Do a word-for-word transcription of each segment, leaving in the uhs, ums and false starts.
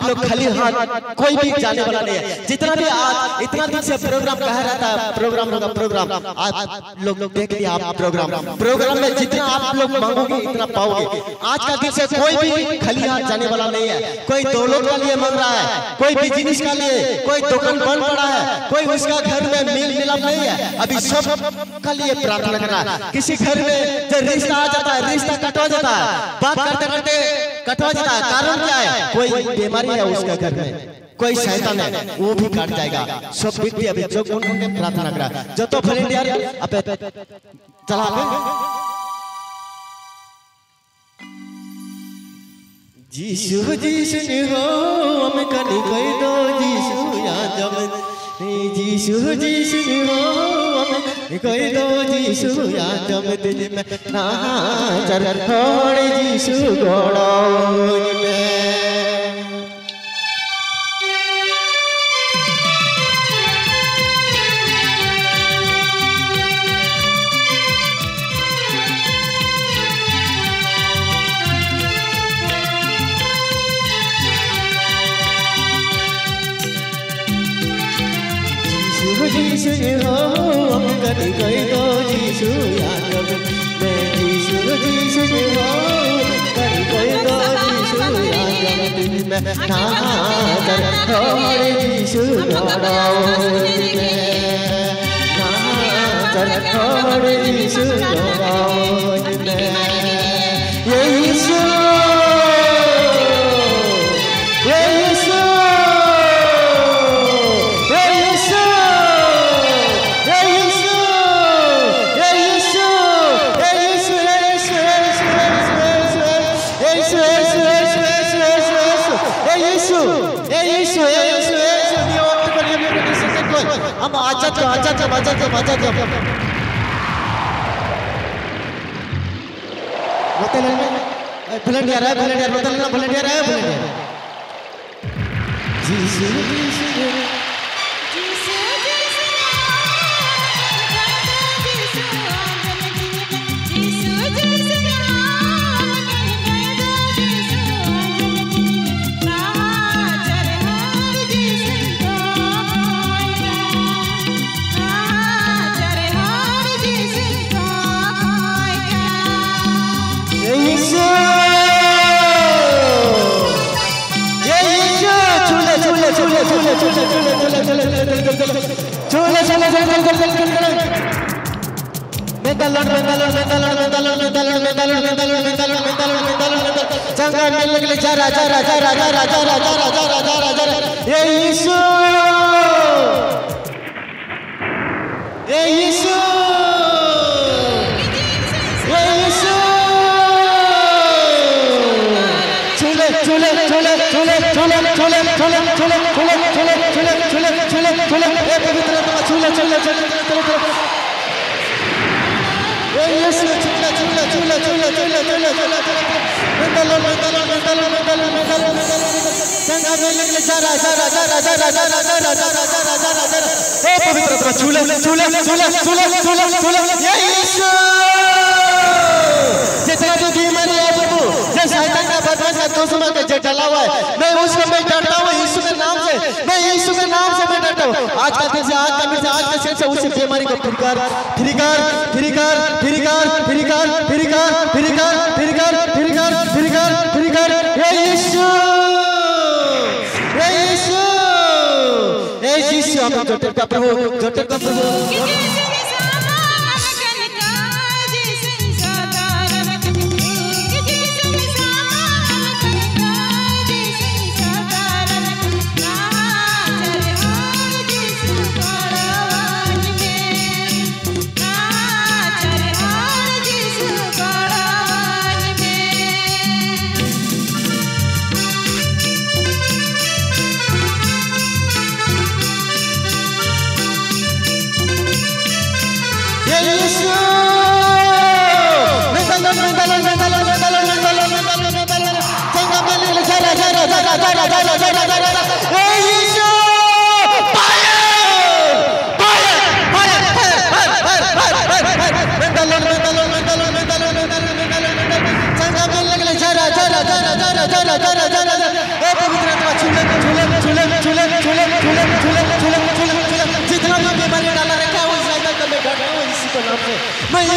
आप लोग खाली हाथ कोई भी जाने वाला नहीं है। जितना भी आज इतना दिन से प्रोग्राम कहा रहता है, प्रोग्राम होगा प्रोग्राम, आप लोग देख लिया आप प्रोग्राम प्रोग्राम में जितना आप लोग मांगोगे इतना पाओगे। आज का दिन से कोई भी खाली हाथ जाने वाला नहीं है। कोई दौलत का लिए मांग रहा है, कोई बिजनेस का लिए, कोई दुकान बंद पड़ा है, कोई उसका घर में मिल मिलाप नहीं है, अभी सब का लिए प्रार्थना कर रहा है। किसी घर में जो रिश्ता आ जाता है, रिश्ता कटवा जाता है, बात करते करते कटवा जाता है, कारण क्या है? कोई बीमारी है उसका घर में, कोई शैतान है, वो भी काट जाएगा। सब व्यक्ति अभी जो कौन कौन प्रार्थना कर रहा है, जो तो वॉलंटियर अबे चला पे जीशु जीशु हो हम कनी कह दो जीशु याद हम जीशु जीशु हो हम कह दो जीशु याद हम दिल में ना चर थोड़े जीशु गोड़ो में जीशु हो हम कनी कह दो जीशु याद में जीशु जीशु हो कनी कह दो जीशु याद दिल में ना कर थोड़े जीशु गोड़ो में ना कर थोड़े जीशु गोड़ो में ये यीशु हम आजा तो आजा तो आजा तो आजा तो बोतल है वॉलंटियर है वॉलंटियर बोतल ना वॉलंटियर है वॉलंटियर जीसु जीसु चंगाई मिलने के लिए जा रहा जा रहा जा रहा जा रहा जा रहा जा रहा जा रहा जा रहा जा रहा ये यीशु ये यीशु ये यीशु चूले चूले चूले चूले चूले चूले चूले चूले चूले चूले चूले चूले चूले चूले ये पवित्र आत्मा चूले चूले चूले ये यीशु चूले चूले चूले चूले चूले चूले चूले मेंदलो मेंदलो मेंदलो मेंदलो मेंदलो चंगा मिलने के लिए जा रहा जा रहा जा रहा जा रहा जा रहा जा रहा जा रहा जा रहा जा रहा जा रहा ए पवित्र आत्मा चूले चूले चूले चूले चूले चूले ये यीशु जितना भी बीमारी है प्रभु जो शैतान का बदमाश का दुश्मन का जो डला हुआ है मैं उसको मैं डरता हूँ यीशु के नाम से मैं यीशु के नाम से मैं डरता हूँ आज का दिन से आज का दिन से आज के से उस बीमारी को फिरकार फिरकार फिरकार फिरकार फिरकार फिरकार फिरकार फिरकार फिरकार फिरकार फिरकार हे यीशु हे यीशु हे यीशु हम जोटे का प्रभु जोटे का प्रभु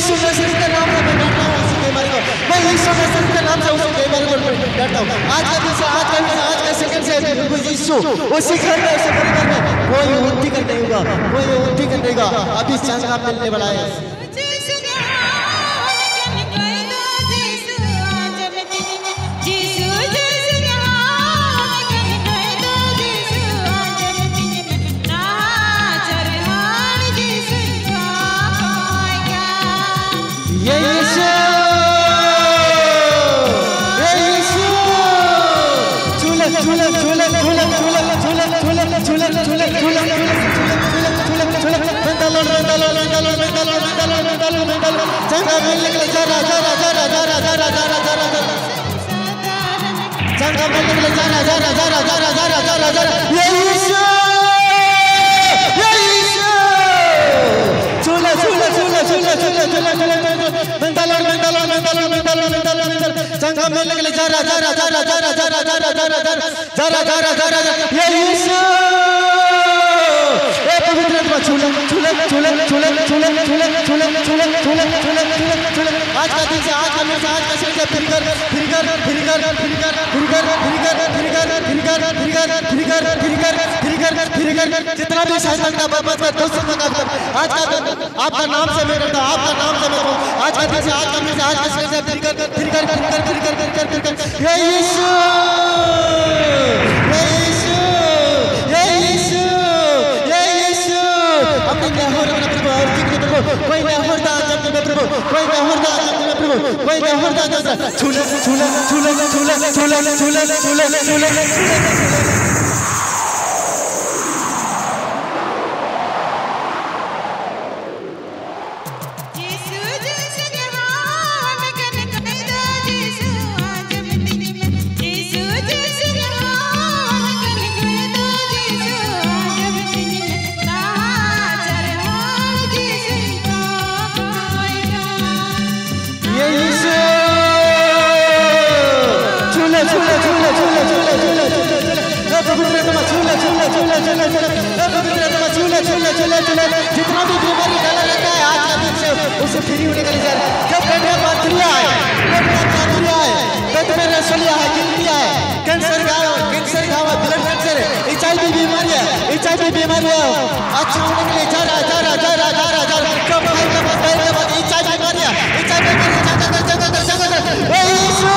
यीशु नसरत के नाम से मैं डरता हूँ उसी बीमारी को, मैं यीशु नसरत के नाम से उसी बीमारी को डरता हूँ। आज का दिन से, आज का दिन से, आज का सेकंड से यीशु उसी घर में, उसी परिवार में कोई उल्टी कर नहीं होगा, कोई उल्टी कर नहीं होगा। अभी चंगा मिलने वाला है। चंगा मिलने के लिए जरा जरा जरा जरा जरा जरा जरा जरा चंगा मिलने के लिए जरा जरा जरा जरा जरा जरा जरा ये यीशु ये यीशु चूल्हा चूल्हा चूल्हा चूल्हा चूल्हा चूल्हा चूल्हा मंदलों मंदलों मंदलों मंदलों मंदलों मंदलों चंगा मिलने के लिए जरा जरा जरा जरा जरा जरा जरा जरा जरा जरा जरा ये यीशु ए पवित्र आत्मा चूल्हा चूल्हा चूल्हा चूल्हा चूल्हा चूल्हा चूल्हा चूल्हा चूल्हा चूल्हा चूल्हा आज का दिन से, आज का दिन से, आज का दिन से फिर कर फिर कर फिर कर फिर कर फिर कर फिर कर फिर कर फिर कर फिर कर फिर कर फिर कर फिर कर फिर कर जितना भी शैतान का बर्बाद कर दोस्तों का कर आज का दिन आपका नाम से मैं करता हूं, आपका नाम से मैं कहूं आज का दिन से, आज का दिन से, आज का दिन से फिर कर फिर कर फिर कर फिर कर फिर कर फिर कर हे यीशु हे यीशु हे यीशु हे यीशु अपने नहर में प्रभु और जिक्र प्रभु कोई नहर दा जब में प्रभु कोई नहर दा जब में प्रभु कोई नहर दा जब छूले छूले छूले छूले छूले छूले छूले छूले जितना भी बीमारी डाला रहता है आज का दिन से उसे फ्री होने का लिए जब पेट में पथरियां है, पेट में पथरियां है, पेट में रसोलिया है, गिल्टिया है, कैंसर का कैंसर का ब्लड कैंसर है, एचआईवी बीमारी है, एचआईवी बीमारी है अच्छा होने के लिए जा रहा जा रहा जा रहा जा रहा जा रहा कब भाई के बाद भाई के बाद एचआईवी बीमारी है, एचआईवी बीमारी जगह जगह जगह जगह ए यीशु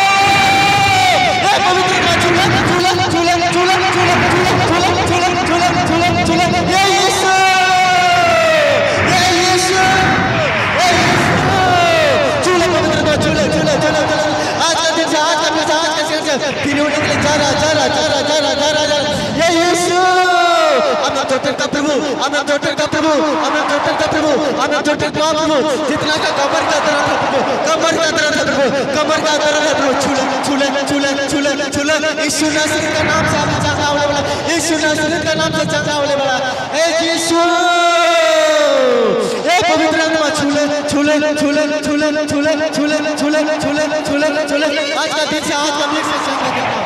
ए पवित्र का चूल्हा चूल्हा चूल्हा चूल्हा चूल्हा चूल्हा चूल्हा चूल्हा चूल्हा चूल्हा ये यीशु ये यीशु ये यीशु चूल्हा पवित्र का चूल्हा चूल्हा चूल्हा चूल्हा आज का दिन से, आज का दिन से, आज का दिन से फिर होने के लिए जा रहा जा रहा जा रहा जा रहा जा रहा जा रहा ये यीशु हमें डॉक्टर का प्रभु हमें डॉक्टर का प्रभु हमें डॉक्टर का प्रभु हमें डॉक्टर का प्रभु जितना का कमर का दर्द है प्रभु कमर का दर्द है प्रभु कमर का दर्द है प्रभु छूले छूले छूले छूले छूले यीशु नासरी का नाम से हमें चंगा होने वाला यीशु नासरी का नाम से चंगा होने वाला ए यीशु ए पवित्र आत्मा छूले छूले छूले छूले छूले छूले छूले छूले छूले छूले आज का दिन से, आज का दिन से चंगा करना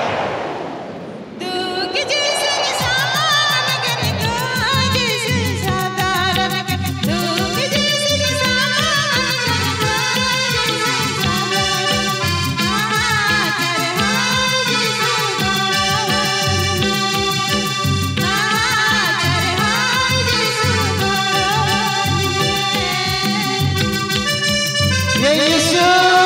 ये यीशु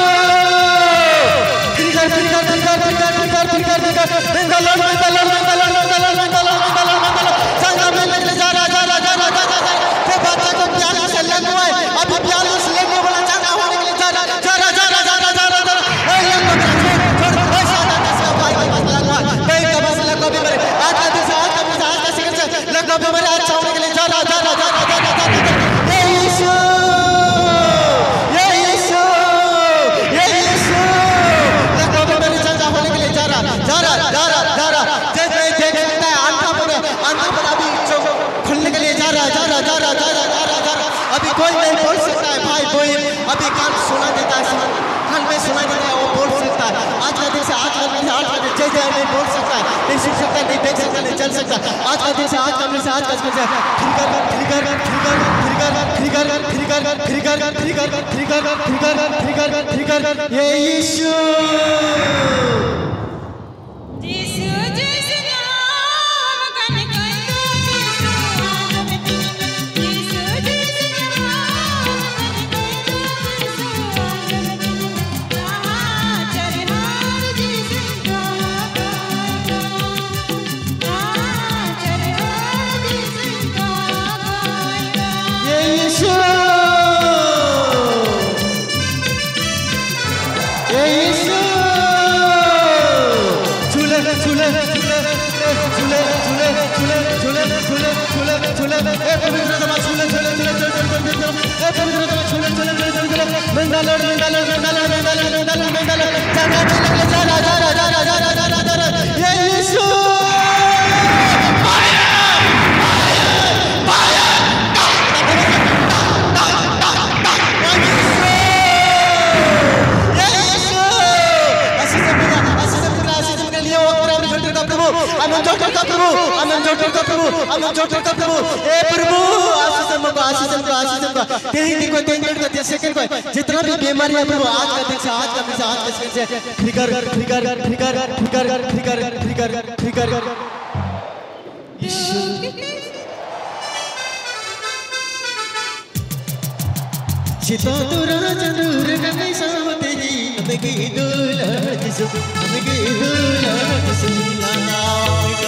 फिर कर फिर कर फिर कर फिर कर फिर कर फिर कर फिर कर मंगलों मंगलों मंगलों मंगलों मंगलों मंगलों मंगलों संगा में लगने जा रहा जा रहा जा रहा जा रहा वो बच्चा को प्याले से लेने हुए अभी प्याले से लेने वाला चंगा होने के लिए जा रहा जा रहा जा रहा जा रहा जा रहा जा रहा ए ये छोड़ छोड़ ऐसा ना कैसे भाई का मसला हुआ भाई का मसला को भी मेरे आज का दिन से, आज का दिन से, आज का सेकंड से लगना भी मेरे अच्छा होने के लिए जा रहा जा रहा जा रहा जा रहा जा रहा ये यीशु अभी कोई नहीं बोल सकता है भाई कोई अभी कान सुना देता है कान में सुना देता है वो बोल सकता है आज का दिन से, आज का दिन से, आज का दिन जय जय नहीं बोल सकता है नहीं सुन सकता नहीं देख सकता नहीं चल सकता आज का दिन से आज का दिन से आज का दिन से फिर कर फिर कर फिर कर फिर कर फिर कर फिर कर फिर कर फिर कर फिर कर फिर कर फिर कर फिर कर ये यीशु जितना भी बीमारी है प्रभु आज का दिन से आज का दिन से आज का दिन से फिकर फिकर फिकर फिकर फिकर फिकर फिकर जितना दूर दूर कहीं सब तेरी अमगी दूल्हा जिसु अमगी दूल्हा जिसु लागा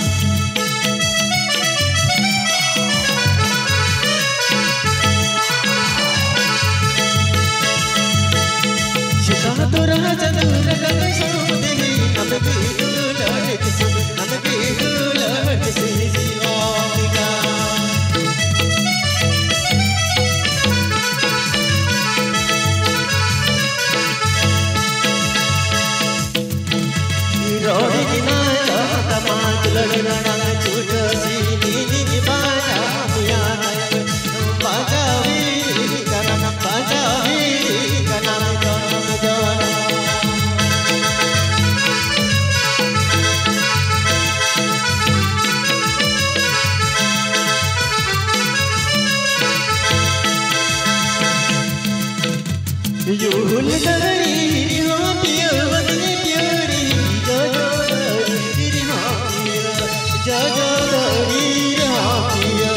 दूरा दूर कहीं सब तेरी अमगी दूल्हा जिसु अमगी दूल्हा जिसु लागा रोड किनारा तमाम लड़ना छूट सी नीनी बाजा मुया बाजावी करम बाजावी करम जन्म जाना यूल करी हो पियो बदले प्यारी जो जो री हो जो जो री हो पियो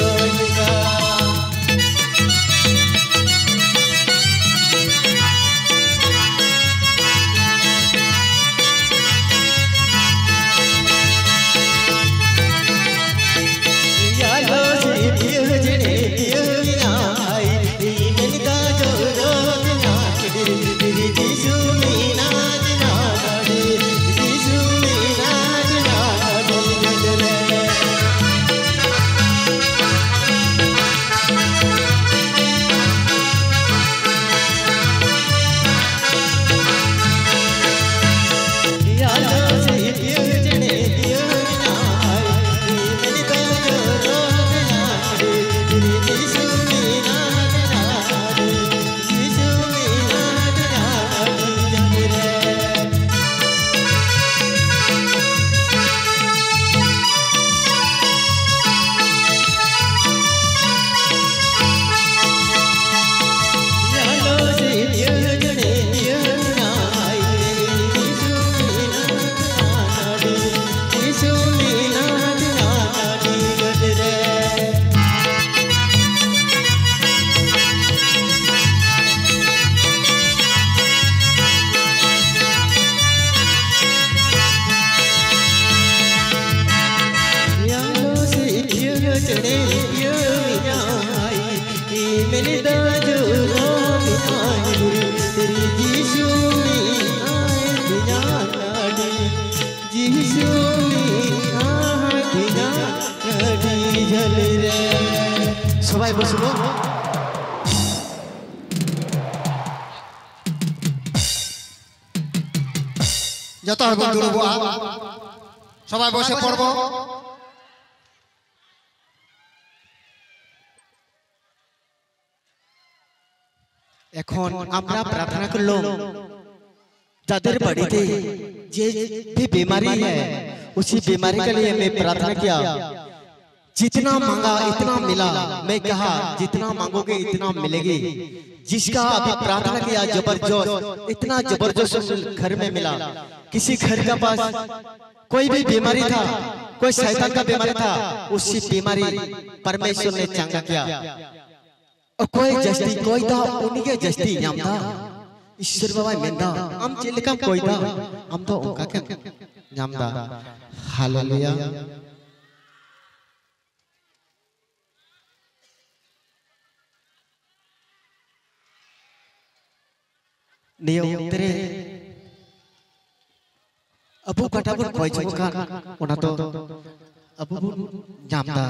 यालो से पियो जने पियो आई मनका जो जो जिसु मीना जना जिसु मीना जना यालो से पियो जने पियो आई मनका जो जो जिसु मीना जना जिसु সবাই বসবো যত হবে বন্ধুরা সবাই বসে পড়ব এখন আমরা প্রার্থনা করলাম যাদের বাড়িতে যে भी बीमारी है उसी बीमारी के लिए मैं प्रार्थना किया। जितना मांगा इतना मिला। मैं कहा जितना मांगोगे इतना मिलेगी। जिसका अभी प्रार्थना किया जबरदस्त, इतना जबरदस्त घर में मिला। किसी घर का पास कोई भी बीमारी था, कोई शैतान का बीमारी था, उसी बीमारी परमेश्वर ने चंगा किया। और कोई जस्ती कोई था उनके जस्ती नाम था ईश्वर बाबा मेंदा हम चिल्का कोई था हम तो उनका क्या नाम था। हालेलुया। नियो तेरे अबू कटाबुन कोई चुका उना तो अबू नाम था।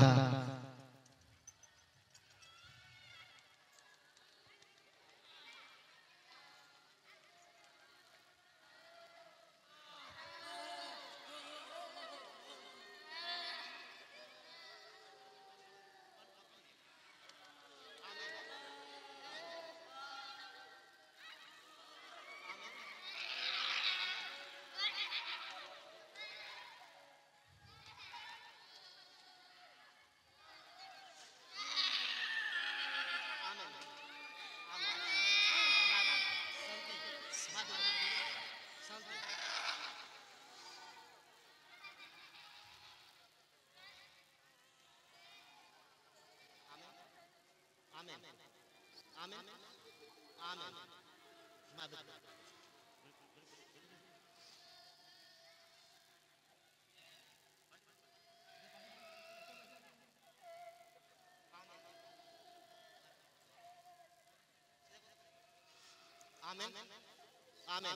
Amen. Amen.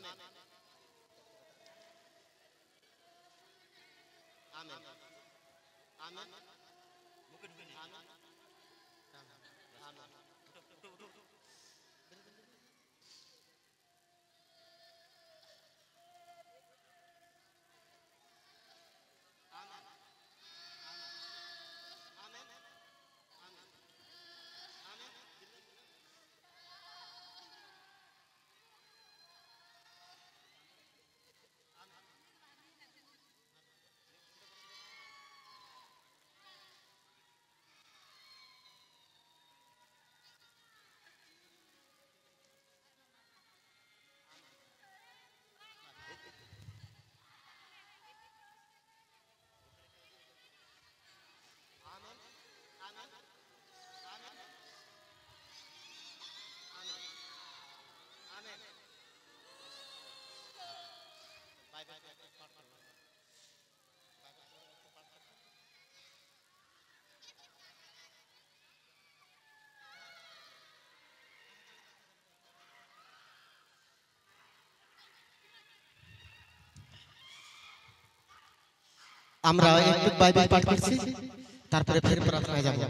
Amen. Amen. Mungkin begini. Amen. Amen. আমরা একটু বাইবেল পাঠ করছি তারপরে ফের প্রার্থনায় যাব।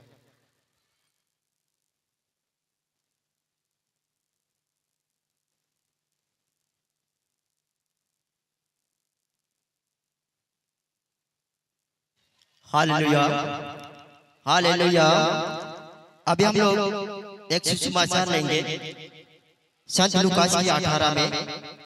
Hallelujah hallelujah. अभी हम लोग एक सुसमाचार लेंगे संत लूकास की अठारह में।